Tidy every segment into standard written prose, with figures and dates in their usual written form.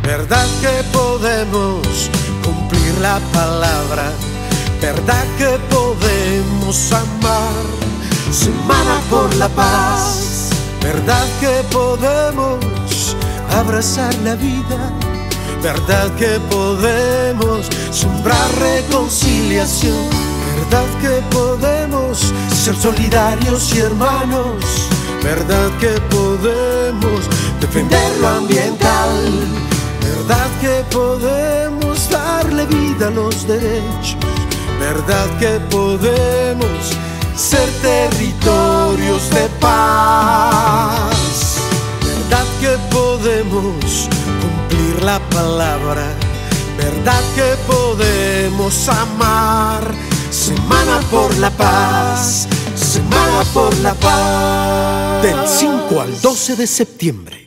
verdad que podemos cumplir la palabra, verdad que podemos amar. Semana por la paz, verdad que podemos abrazar la vida, verdad que podemos sembrar reconciliación, verdad que podemos ser solidarios y hermanos, verdad que podemos defender lo ambiental, verdad que podemos darle vida a los derechos, verdad que podemos ser territorios de paz, verdad que podemos cumplir la palabra, verdad que podemos amar. Semana por la paz, Semana por la Paz, del 5 al 12 de septiembre.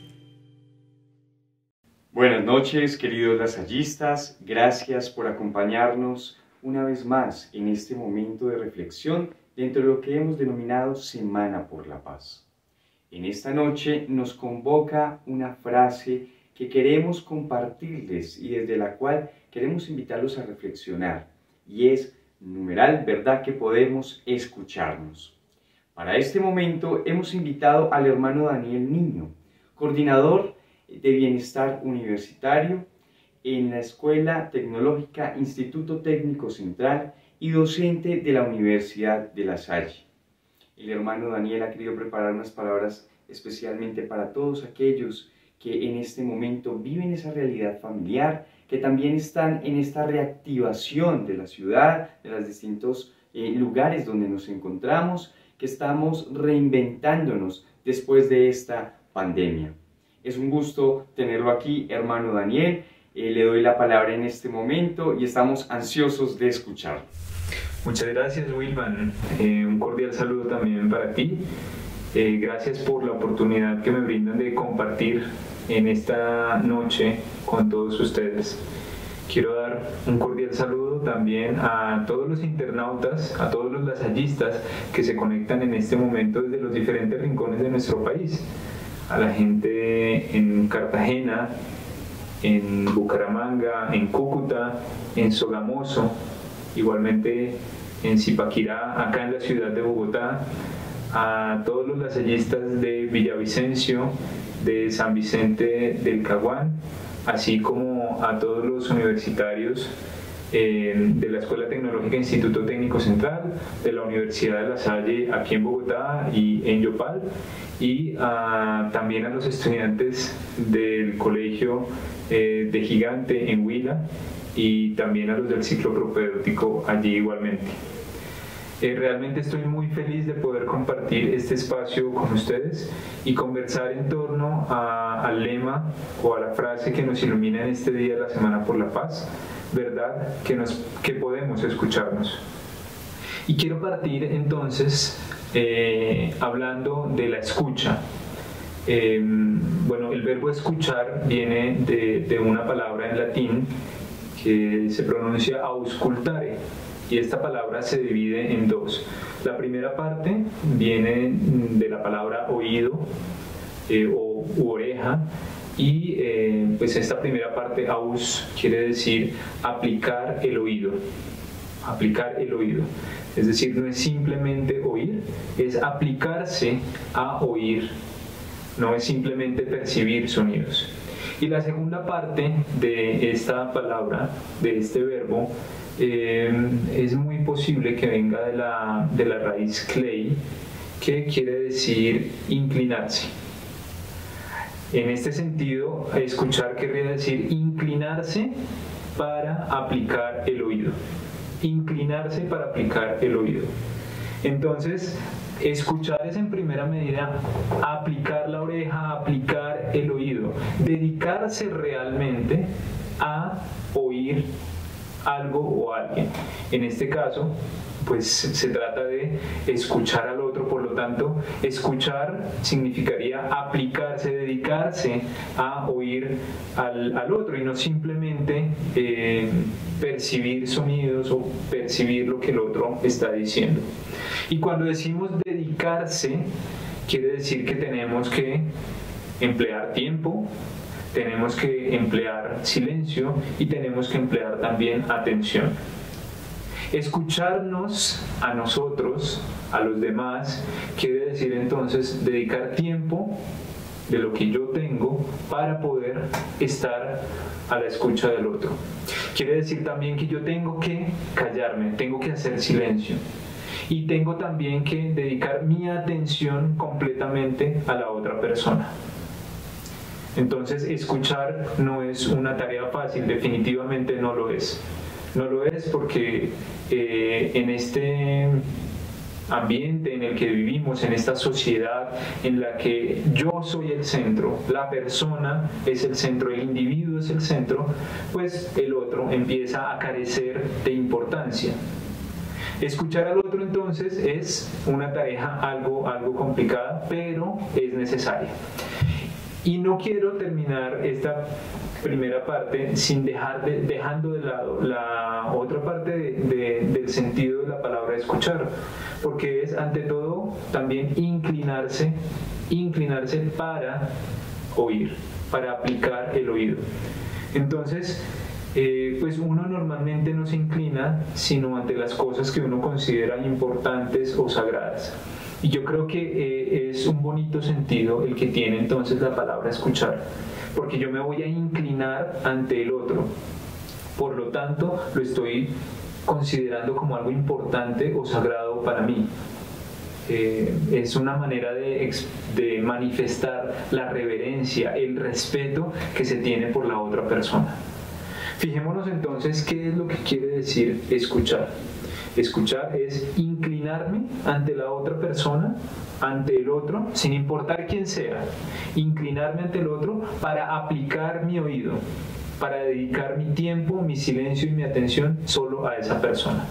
Buenas noches, queridos lasallistas, gracias por acompañarnos una vez más en este momento de reflexión dentro de lo que hemos denominado Semana por la Paz. En esta noche nos convoca una frase que queremos compartirles y desde la cual queremos invitarlos a reflexionar, y es numeral, verdad que podemos escucharnos. Para este momento hemos invitado al hermano Daniel Niño, coordinador de Bienestar Universitario en la Escuela Tecnológica Instituto Técnico Central y docente de la Universidad de La Salle. El hermano Daniel ha querido preparar unas palabras especialmente para todos aquellos que en este momento viven esa realidad familiar, que también están en esta reactivación de la ciudad, de los distintos lugares donde nos encontramos, que estamos reinventándonos después de esta pandemia. Es un gusto tenerlo aquí, hermano Daniel. Le doy la palabra en este momento y estamos ansiosos de escucharlo. Muchas gracias, Wilman. Un cordial saludo también para ti. Gracias por la oportunidad que me brindan de compartir en esta noche con todos ustedes. Quiero dar un cordial saludo también a todos los internautas, a todos los lasallistas que se conectan en este momento desde los diferentes rincones de nuestro país. A la gente en Cartagena, en Bucaramanga, en Cúcuta, en Sogamoso, igualmente en Zipaquirá, acá en la ciudad de Bogotá, a todos los lasallistas de Villavicencio, de San Vicente del Caguán, así como a todos los universitarios de la Escuela Tecnológica Instituto Técnico Central, de la Universidad de La Salle aquí en Bogotá y en Yopal, y también a los estudiantes del Colegio de Gigante en Huila y también a los del ciclo propedéutico allí igualmente. Realmente estoy muy feliz de poder compartir este espacio con ustedes y conversar en torno al lema o a la frase que nos ilumina en este día de la Semana por la Paz, verdad que podemos escucharnos. Y quiero partir entonces hablando de la escucha. Bueno, el verbo escuchar viene de una palabra en latín que se pronuncia auscultare, y esta palabra se divide en dos. La primera parte viene de la palabra oído u oreja, y pues esta primera parte, aus, quiere decir aplicar el oído. Aplicar el oído. Es decir, no es simplemente oír, es aplicarse a oír. No es simplemente percibir sonidos. Y la segunda parte de esta palabra, de este verbo, es muy posible que venga de la raíz klei, que quiere decir inclinarse. En este sentido, escuchar querría decir inclinarse para aplicar el oído. Inclinarse para aplicar el oído. Entonces, escuchar es en primera medida aplicar la oreja, aplicar el oído, dedicarse realmente a oír algo o alguien. En este caso, pues se trata de escuchar al otro, por lo tanto, escuchar significaría aplicarse, dedicarse a oír al otro y no simplemente percibir sonidos o percibir lo que el otro está diciendo. Y cuando decimos dedicarse, quiere decir que tenemos que emplear tiempo, tenemos que emplear silencio y tenemos que emplear también atención. Escucharnos a nosotros, a los demás, quiere decir entonces dedicar tiempo de lo que yo tengo para poder estar a la escucha del otro. Quiere decir también que yo tengo que callarme, tengo que hacer silencio y tengo también que dedicar mi atención completamente a la otra persona. Entonces, escuchar no es una tarea fácil, definitivamente no lo es. No lo es porque en este ambiente en el que vivimos, en esta sociedad en la que yo soy el centro, la persona es el centro, el individuo es el centro, pues el otro empieza a carecer de importancia. Escuchar al otro entonces es una tarea algo complicada, pero es necesaria. Y no quiero terminar esta primera parte sin dejando de lado la otra parte del sentido de la palabra escuchar, porque es ante todo también inclinarse para oír, para aplicar el oído. Entonces, pues uno normalmente no se inclina sino ante las cosas que uno considera importantes o sagradas. Y yo creo que es un bonito sentido el que tiene entonces la palabra escuchar, porque yo me voy a inclinar ante el otro. Por lo tanto, lo estoy considerando como algo importante o sagrado para mí. Es una manera de manifestar la reverencia, el respeto que se tiene por la otra persona. Fijémonos entonces qué es lo que quiere decir escuchar. Escuchar es inclinarme ante la otra persona, ante el otro, sin importar quién sea. Inclinarme ante el otro para aplicar mi oído, para dedicar mi tiempo, mi silencio y mi atención solo a esa persona.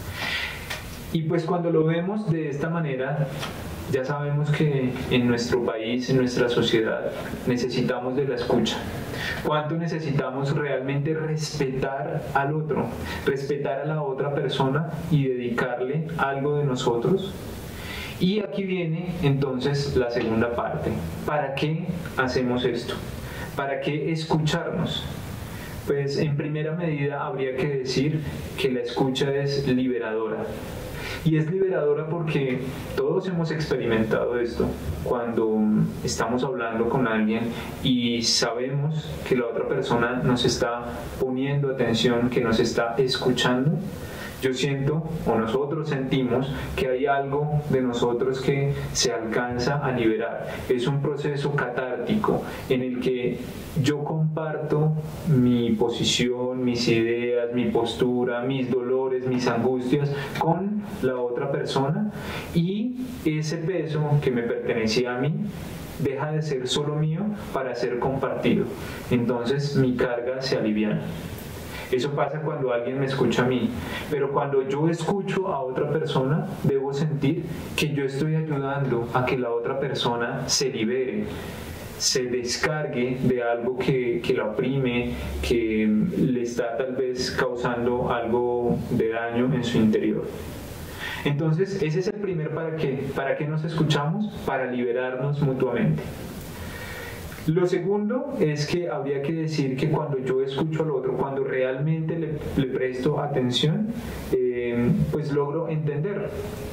Y pues cuando lo vemos de esta manera, ya sabemos que en nuestro país, en nuestra sociedad, necesitamos de la escucha. ¿Cuánto necesitamos realmente respetar al otro, respetar a la otra persona y dedicarle algo de nosotros? Y aquí viene entonces la segunda parte. ¿Para qué hacemos esto? ¿Para qué escucharnos? Pues en primera medida habría que decir que la escucha es liberadora. Y es liberadora porque todos hemos experimentado esto. Cuando estamos hablando con alguien y sabemos que la otra persona nos está poniendo atención, que nos está escuchando, yo siento, o nosotros sentimos, que hay algo de nosotros que se alcanza a liberar. Es un proceso catártico en el que yo comparto mi posición, mis ideas, mi postura, mis dolores, mis angustias con la otra persona, y ese peso que me pertenecía a mí deja de ser solo mío para ser compartido. Entonces mi carga se aliviana. Eso pasa cuando alguien me escucha a mí, pero cuando yo escucho a otra persona, debo sentir que yo estoy ayudando a que la otra persona se libere, se descargue de algo que la oprime, que le está tal vez causando algo de daño en su interior. Entonces, ese es el primer para qué. ¿Para qué nos escuchamos? Para liberarnos mutuamente. Lo segundo es que habría que decir que cuando yo escucho al otro, cuando realmente le presto atención, pues logro entender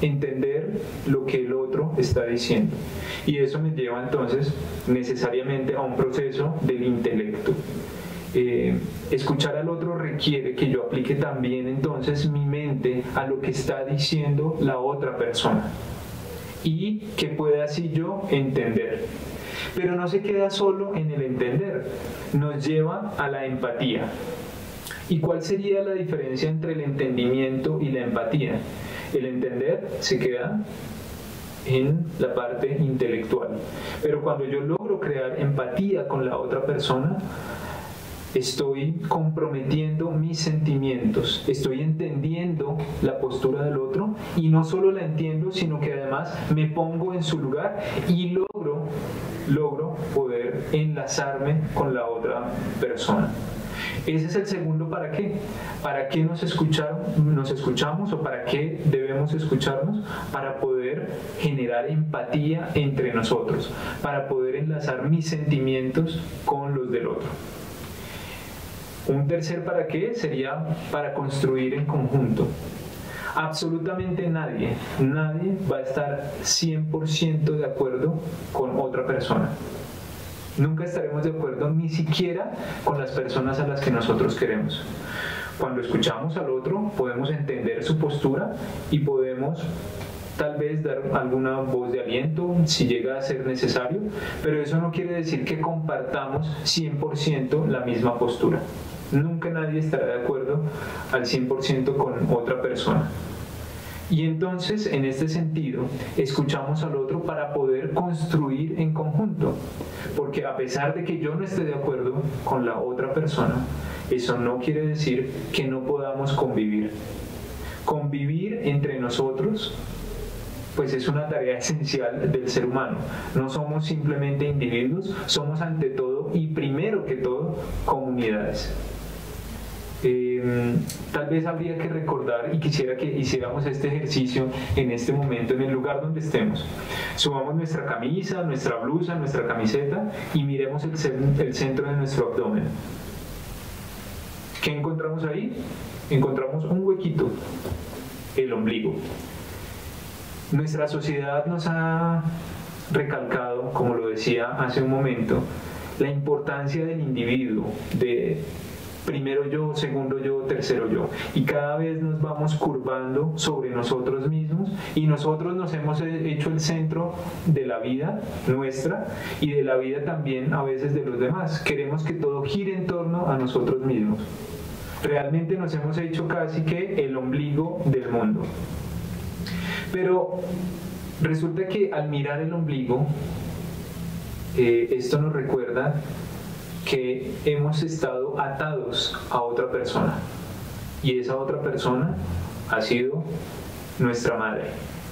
lo que el otro está diciendo. Y eso me lleva entonces necesariamente a un proceso del intelecto. Escuchar al otro requiere que yo aplique también entonces mi mente a lo que está diciendo la otra persona y que pueda así yo entender. Pero no se queda solo en el entender, nos lleva a la empatía. ¿Y cuál sería la diferencia entre el entendimiento y la empatía? El entender se queda en la parte intelectual, pero cuando yo logro crear empatía con la otra persona, estoy comprometiendo mis sentimientos, estoy entendiendo la postura del otro, y no solo la entiendo, sino que además me pongo en su lugar y logro poder enlazarme con la otra persona. Ese es el segundo para qué. ¿Para qué nos escuchamos o para qué debemos escucharnos? Para poder generar empatía entre nosotros, para poder enlazar mis sentimientos con los del otro. Un tercer para qué sería para construir en conjunto. Absolutamente nadie va a estar 100% de acuerdo con otra persona. Nunca estaremos de acuerdo ni siquiera con las personas a las que nosotros queremos. Cuando escuchamos al otro podemos entender su postura y podemos tal vez dar alguna voz de aliento si llega a ser necesario, pero eso no quiere decir que compartamos 100% la misma postura. Nunca nadie estará de acuerdo al 100% con otra persona. Y entonces, en este sentido, escuchamos al otro para poder construir en conjunto. Porque a pesar de que yo no esté de acuerdo con la otra persona, eso no quiere decir que no podamos convivir. Convivir entre nosotros, pues es una tarea esencial del ser humano. No somos simplemente individuos, somos ante todo y primero que todo comunidades. Tal vez habría que recordar y quisiera que hiciéramos este ejercicio en este momento, en el lugar donde estemos. Subamos nuestra camisa, nuestra blusa, nuestra camiseta y miremos el centro de nuestro abdomen. ¿Qué encontramos ahí? Encontramos un huequito, el ombligo. Nuestra sociedad nos ha recalcado, como lo decía hace un momento, la importancia del individuo, de primero yo, segundo yo, tercero yo, y cada vez nos vamos curvando sobre nosotros mismos y nosotros nos hemos hecho el centro de la vida nuestra y de la vida también a veces de los demás. Queremos que todo gire en torno a nosotros mismos. Realmente nos hemos hecho casi que el ombligo del mundo. Pero resulta que al mirar el ombligo, esto nos recuerda que hemos estado atados a otra persona y esa otra persona ha sido nuestra madre.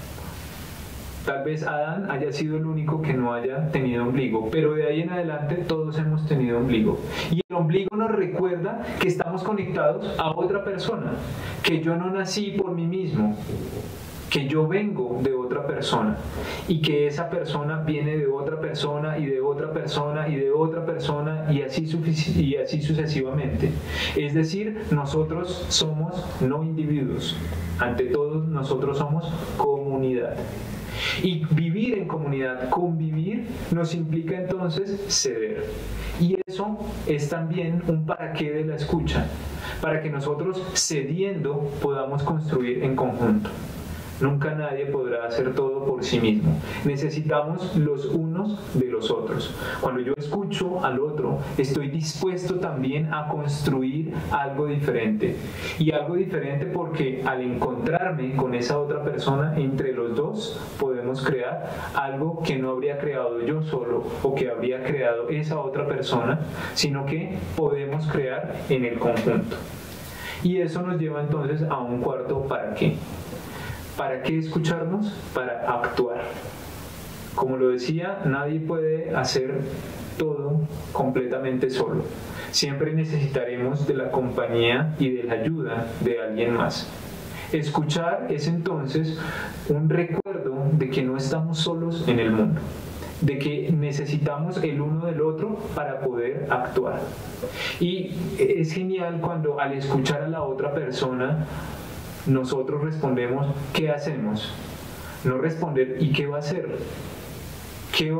Tal vez Adán haya sido el único que no haya tenido ombligo, pero de ahí en adelante todos hemos tenido ombligo. Y el ombligo nos recuerda que estamos conectados a otra persona, que yo no nací por mí mismo, que yo vengo de otra persona y que esa persona viene de otra persona y de otra persona y de otra persona y así sucesivamente. Es decir, nosotros somos no individuos, ante todo nosotros somos comunidad. Y vivir en comunidad, convivir, nos implica entonces ceder. Y eso es también un para qué de la escucha, para que nosotros cediendo podamos construir en conjunto. Nunca nadie podrá hacer todo por sí mismo. Necesitamos los unos de los otros. Cuando yo escucho al otro, estoy dispuesto también a construir algo diferente. Y algo diferente porque al encontrarme con esa otra persona, entre los dos podemos crear algo que no habría creado yo solo o que habría creado esa otra persona, sino que podemos crear en el conjunto. Y eso nos lleva entonces a un cuarto para qué. ¿Para qué escucharnos? Para actuar. Como lo decía, nadie puede hacer todo completamente solo. Siempre necesitaremos de la compañía y de la ayuda de alguien más. Escuchar es entonces un recuerdo de que no estamos solos en el mundo, de que necesitamos el uno del otro para poder actuar. Y es genial cuando al escuchar a la otra persona nosotros respondemos ¿qué hacemos? No responder ¿y qué va a hacer? ¿Qué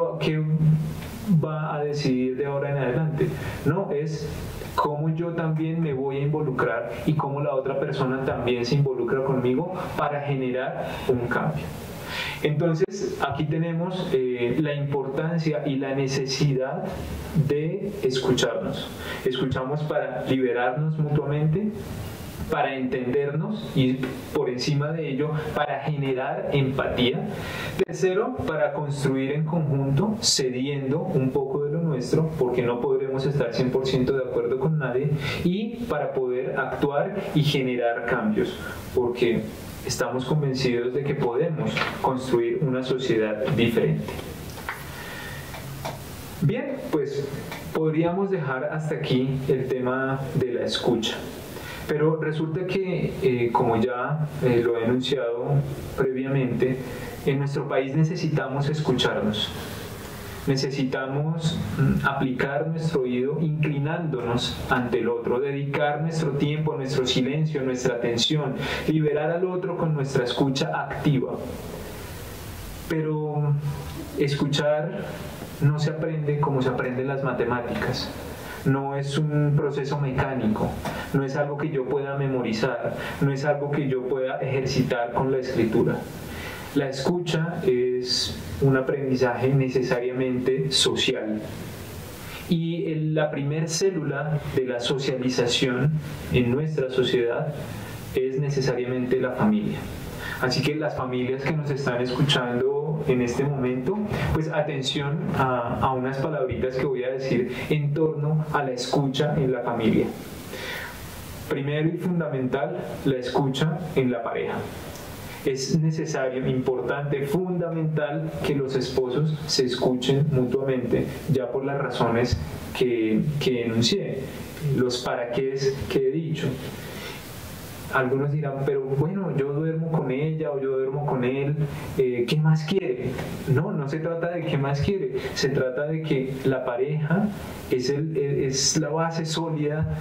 va a decidir de ahora en adelante? No, es cómo yo también me voy a involucrar y cómo la otra persona también se involucra conmigo para generar un cambio. Entonces aquí tenemos la importancia y la necesidad de escucharnos. Escuchamos para liberarnos mutuamente, para entendernos y por encima de ello para generar empatía. Tercero, para construir en conjunto, cediendo un poco de lo nuestro porque no podremos estar 100% de acuerdo con nadie, y para poder actuar y generar cambios porque estamos convencidos de que podemos construir una sociedad diferente. Bien, pues podríamos dejar hasta aquí el tema de la escucha. Pero resulta que, como ya lo he enunciado previamente, en nuestro país necesitamos escucharnos. Necesitamos aplicar nuestro oído inclinándonos ante el otro, dedicar nuestro tiempo, nuestro silencio, nuestra atención, liberar al otro con nuestra escucha activa. Pero escuchar no se aprende como se aprenden las matemáticas. No es un proceso mecánico, no es algo que yo pueda memorizar, no es algo que yo pueda ejercitar con la escritura. La escucha es un aprendizaje necesariamente social. Y la primer célula de la socialización en nuestra sociedad es necesariamente la familia. Así que las familias que nos están escuchando en este momento, pues atención a unas palabritas que voy a decir en torno a la escucha en la familia. Primero y fundamental, la escucha en la pareja. Es necesario, importante, fundamental que los esposos se escuchen mutuamente, ya por las razones que enuncié, los para qué que he dicho. Algunos dirán, pero bueno, yo duermo con ella o yo duermo con él, ¿qué más quiere? No, no se trata de qué más quiere, se trata de que la pareja es la base sólida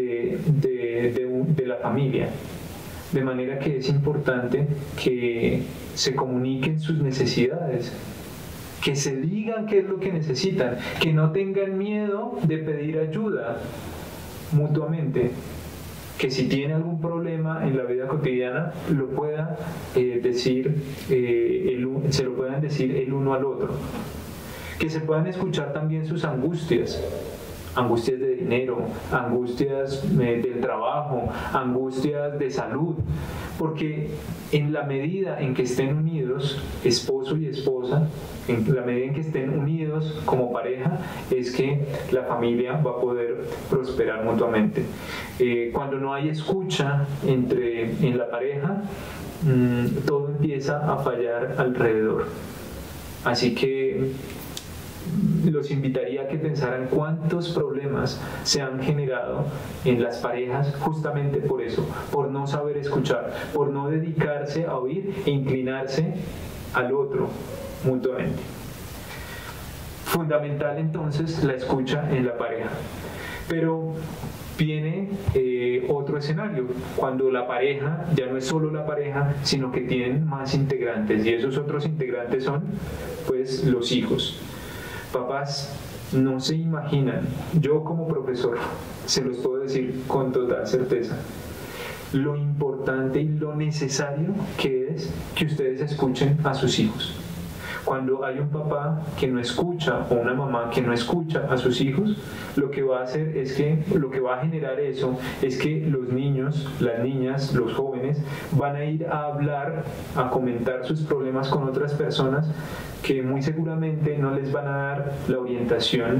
de la familia. De manera que es importante que se comuniquen sus necesidades, que se digan qué es lo que necesitan, que no tengan miedo de pedir ayuda mutuamente, que si tiene algún problema en la vida cotidiana lo pueda decir, se lo puedan decir el uno al otro, que se puedan escuchar también sus angustias de dinero, angustias del trabajo, angustias de salud, porque en la medida en que estén unidos, esposo y esposa, en la medida en que estén unidos como pareja, es que la familia va a poder prosperar mutuamente. Cuando no hay escucha en la pareja, todo empieza a fallar alrededor. Así que los invitaría a que pensaran cuántos problemas se han generado en las parejas justamente por eso, por no saber escuchar, por no dedicarse a oír e inclinarse al otro mutuamente. Fundamental entonces la escucha en la pareja. Pero viene otro escenario, cuando la pareja ya no es solo la pareja, sino que tienen más integrantes, y esos otros integrantes son pues los hijos. Papás, no se imaginan, yo como profesor se los puedo decir con total certeza, lo importante y lo necesario que es que ustedes escuchen a sus hijos. Cuando hay un papá que no escucha o una mamá que no escucha a sus hijos, lo que va a hacer es que, lo que va a generar eso es que los niños, las niñas, los jóvenes van a ir a hablar, a comentar sus problemas con otras personas que muy seguramente no les van a dar la orientación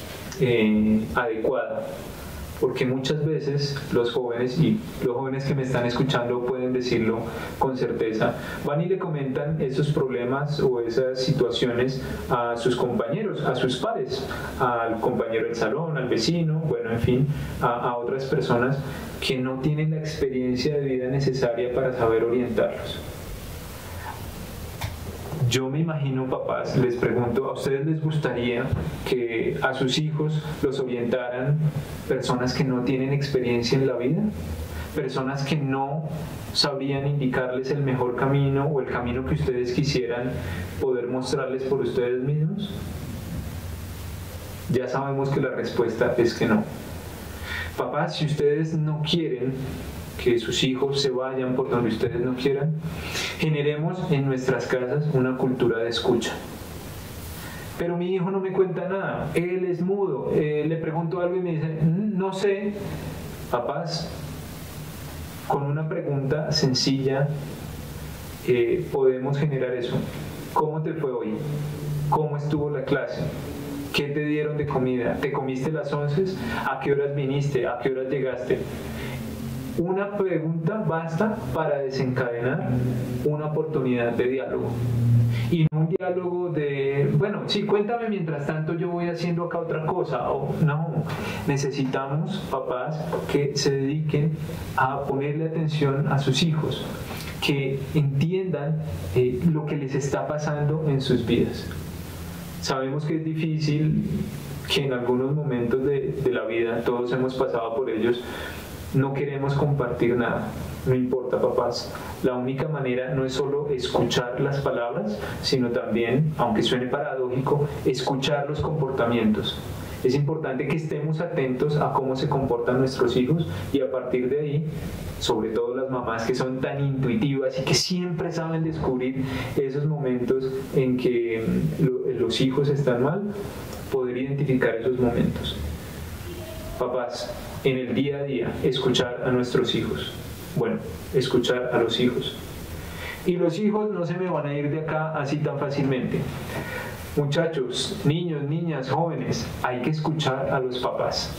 adecuada. Porque muchas veces los jóvenes, y los jóvenes que me están escuchando pueden decirlo con certeza, van y le comentan esos problemas o esas situaciones a sus compañeros, a sus pares, al compañero del salón, al vecino, bueno, en fin, a otras personas que no tienen la experiencia de vida necesaria para saber orientarlos. Yo me imagino, papás, les pregunto, ¿a ustedes les gustaría que a sus hijos los orientaran personas que no tienen experiencia en la vida? ¿Personas que no sabrían indicarles el mejor camino o el camino que ustedes quisieran poder mostrarles por ustedes mismos? Ya sabemos que la respuesta es que no. Papás, si ustedes no quieren que sus hijos se vayan por donde ustedes no quieran, generemos en nuestras casas una cultura de escucha. Pero mi hijo no me cuenta nada, él es mudo, le pregunto algo y me dice, no sé. Papás, con una pregunta sencilla podemos generar eso. ¿Cómo te fue hoy? ¿Cómo estuvo la clase? ¿Qué te dieron de comida? ¿Te comiste las 11? ¿A qué horas viniste? ¿A qué horas llegaste? Una pregunta basta para desencadenar una oportunidad de diálogo. y no un diálogo de, bueno, sí, cuéntame mientras tanto yo voy haciendo acá otra cosa. O, no, necesitamos papás que se dediquen a ponerle atención a sus hijos, que entiendan lo que les está pasando en sus vidas. Sabemos que es difícil, que en algunos momentos de la vida, todos hemos pasado por ellos, no queremos compartir nada. No importa, papás, la única manera no es solo escuchar las palabras, sino también, aunque suene paradójico, escuchar los comportamientos. Es importante que estemos atentos a cómo se comportan nuestros hijos y a partir de ahí, sobre todo las mamás que son tan intuitivas y que siempre saben descubrir esos momentos en que los hijos están mal, poder identificar esos momentos. Papás, en el día a día, escuchar a nuestros hijos. Bueno, escuchar a los hijos. Y los hijos no se me van a ir de acá así tan fácilmente. Muchachos, niños, niñas, jóvenes, hay que escuchar a los papás.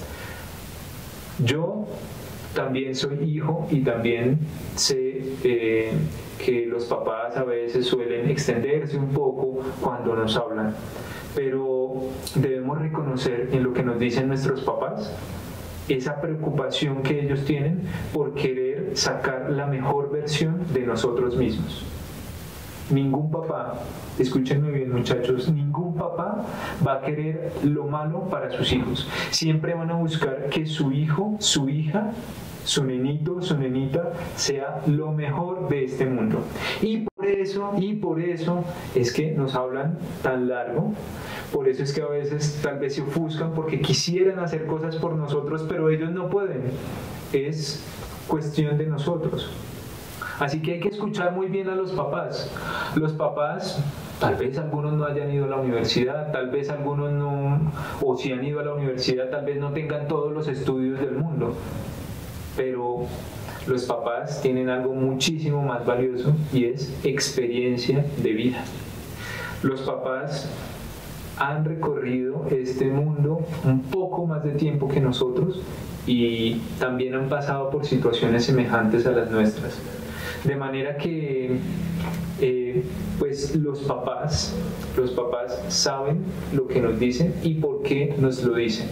Yo también soy hijo y también sé que los papás a veces suelen extenderse un poco cuando nos hablan, pero debemos reconocer en lo que nos dicen nuestros papás esa preocupación que ellos tienen por querer sacar la mejor versión de nosotros mismos. Ningún papá, escúchenme bien muchachos, ningún papá va a querer lo malo para sus hijos. Siempre van a buscar que su hijo, su hija, su nenito, su nenita sea lo mejor de este mundo. Y por eso es que nos hablan tan largo. Por eso es que a veces tal vez se ofuscan porque quisieran hacer cosas por nosotros, pero ellos no pueden. Es cuestión de nosotros. Así que hay que escuchar muy bien a los papás. Los papás, tal vez algunos no hayan ido a la universidad, tal vez algunos no, o si han ido a la universidad, tal vez no tengan todos los estudios del mundo. Pero los papás tienen algo muchísimo más valioso y es experiencia de vida. Los papás han recorrido este mundo un poco más de tiempo que nosotros y también han pasado por situaciones semejantes a las nuestras. De manera que pues los papás saben lo que nos dicen y por qué nos lo dicen.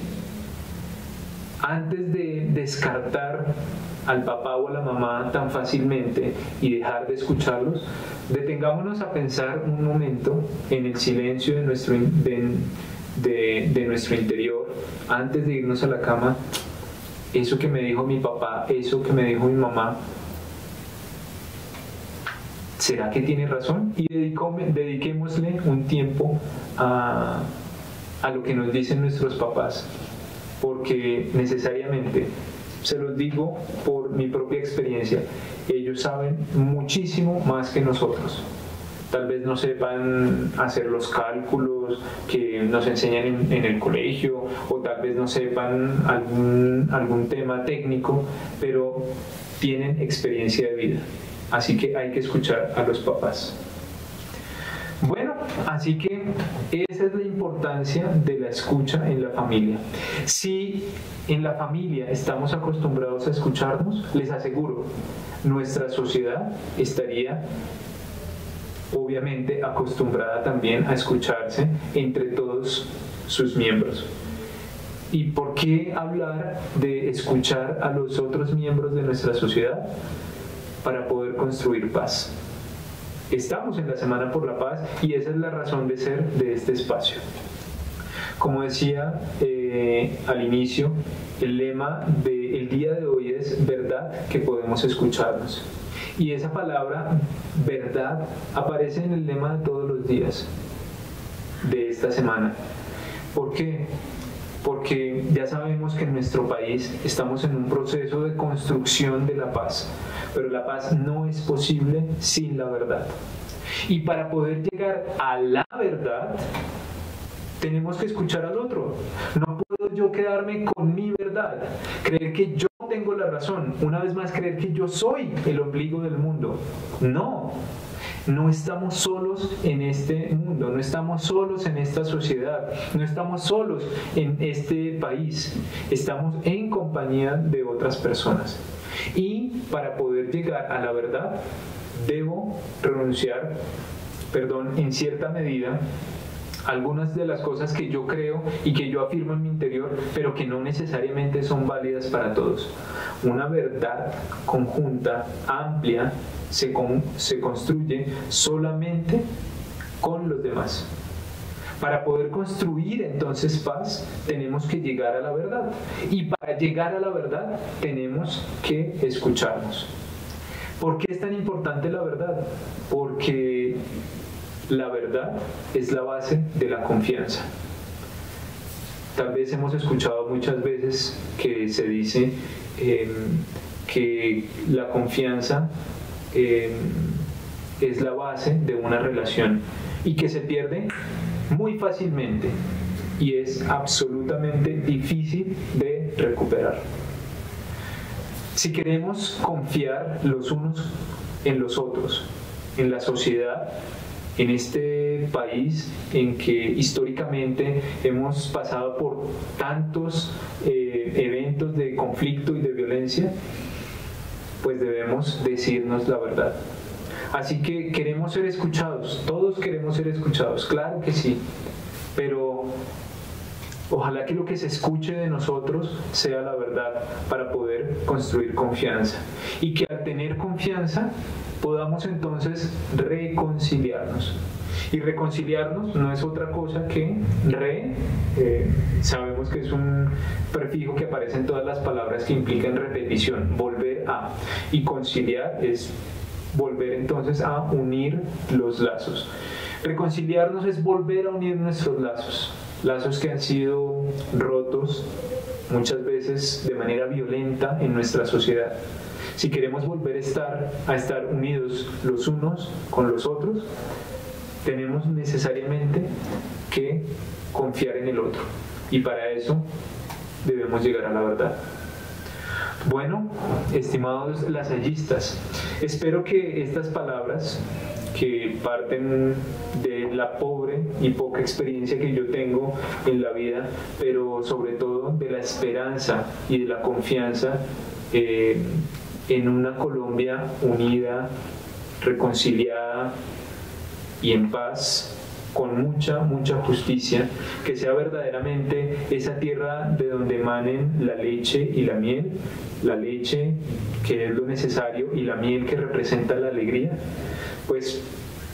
Antes de descartar al papá o a la mamá tan fácilmente y dejar de escucharlos, detengámonos a pensar un momento en el silencio de nuestro interior, antes de irnos a la cama. Eso que me dijo mi papá, eso que me dijo mi mamá, ¿será que tiene razón? Y dediquémosle un tiempo a lo que nos dicen nuestros papás, porque necesariamente, se los digo por mi propia experiencia, ellos saben muchísimo más que nosotros. Tal vez no sepan hacer los cálculos que nos enseñan en el colegio, o tal vez no sepan algún tema técnico, pero tienen experiencia de vida. Así que hay que escuchar a los papás. Bueno, así que esa es la importancia de la escucha en la familia. Si en la familia estamos acostumbrados a escucharnos, les aseguro, nuestra sociedad estaría obviamente acostumbrada también a escucharse entre todos sus miembros. ¿Y por qué hablar de escuchar a los otros miembros de nuestra sociedad? Para poder construir paz. Estamos en la Semana por la Paz y esa es la razón de ser de este espacio. Como decía al inicio, el lema del día de hoy es verdad que podemos escucharnos. Y esa palabra, verdad, aparece en el lema de todos los días de esta semana. ¿Por qué? Porque ya sabemos que en nuestro país estamos en un proceso de construcción de la paz, pero la paz no es posible sin la verdad. Y para poder llegar a la verdad, tenemos que escuchar al otro. No puedo yo quedarme con mi verdad, creer que yo tengo la razón, una vez más creer que yo soy el ombligo del mundo. No estamos solos en este mundo, no estamos solos en esta sociedad, no estamos solos en este país, estamos en compañía de otras personas. Y para poder llegar a la verdad, debo renunciar en cierta medida, algunas de las cosas que yo creo y que yo afirmo en mi interior, pero que no necesariamente son válidas para todos. Una verdad conjunta, amplia, se construye solamente con los demás. Para poder construir entonces paz, tenemos que llegar a la verdad. Y para llegar a la verdad, tenemos que escucharnos. ¿Por qué es tan importante la verdad? Porque la verdad es la base de la confianza. Tal vez hemos escuchado muchas veces que se dice que la confianza es la base de una relación y que se pierde muy fácilmente y es absolutamente difícil de recuperar. Si queremos confiar los unos en los otros, en la sociedad, en este país en que históricamente hemos pasado por tantos eventos de conflicto y de violencia, pues debemos decirnos la verdad. Así que queremos ser escuchados, todos queremos ser escuchados, claro que sí, pero ojalá que lo que se escuche de nosotros sea la verdad para poder construir confianza y que al tener confianza podamos entonces reconciliarnos. Y reconciliarnos no es otra cosa que sabemos que es un prefijo que aparece en todas las palabras que implican repetición, volver a, y conciliar es volver entonces a unir los lazos. Reconciliarnos es volver a unir nuestros lazos, lazos que han sido rotos muchas veces de manera violenta en nuestra sociedad. Si queremos volver a estar unidos los unos con los otros, tenemos necesariamente que confiar en el otro, y para eso debemos llegar a la verdad. Bueno, estimados lasallistas, espero que estas palabras, que parten de la pobre y poca experiencia que yo tengo en la vida, pero sobre todo de la esperanza y de la confianza en una Colombia unida, reconciliada y en paz, con mucha justicia, que sea verdaderamente esa tierra de donde emanen la leche y la miel, la leche que es lo necesario y la miel que representa la alegría. Pues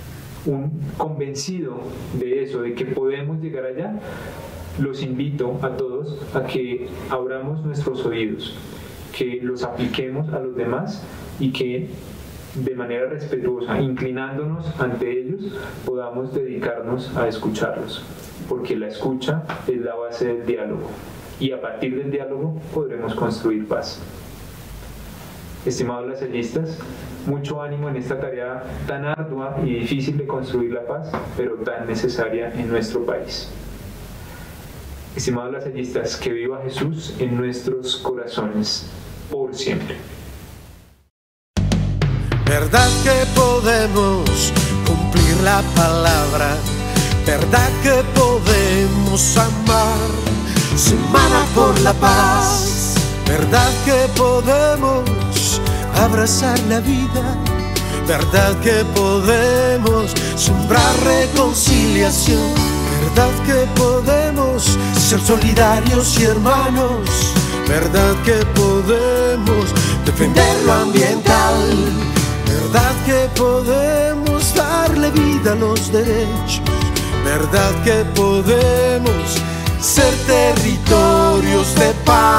convencido de eso, de que podemos llegar allá, los invito a todos a que abramos nuestros oídos, que los apliquemos a los demás y que de manera respetuosa, inclinándonos ante ellos, podamos dedicarnos a escucharlos, porque la escucha es la base del diálogo y a partir del diálogo podremos construir paz. Estimados lasallistas, mucho ánimo en esta tarea tan ardua y difícil de construir la paz, pero tan necesaria en nuestro país. Estimados lasallistas, que viva Jesús en nuestros corazones por siempre. Verdad que podemos cumplir la palabra, verdad que podemos amar, semana por la paz, verdad que podemos abrazar la vida, verdad que podemos sembrar reconciliación, verdad que podemos ser solidarios y hermanos, verdad que podemos defender lo ambiental, verdad que podemos darle vida a los derechos, verdad que podemos ser territorios de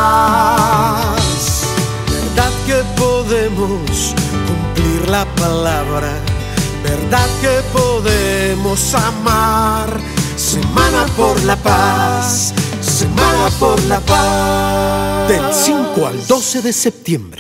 paz, verdad que podemos cumplir la palabra, verdad que podemos amar, semana por la paz, semana por la paz. Del 5 al 12 de septiembre.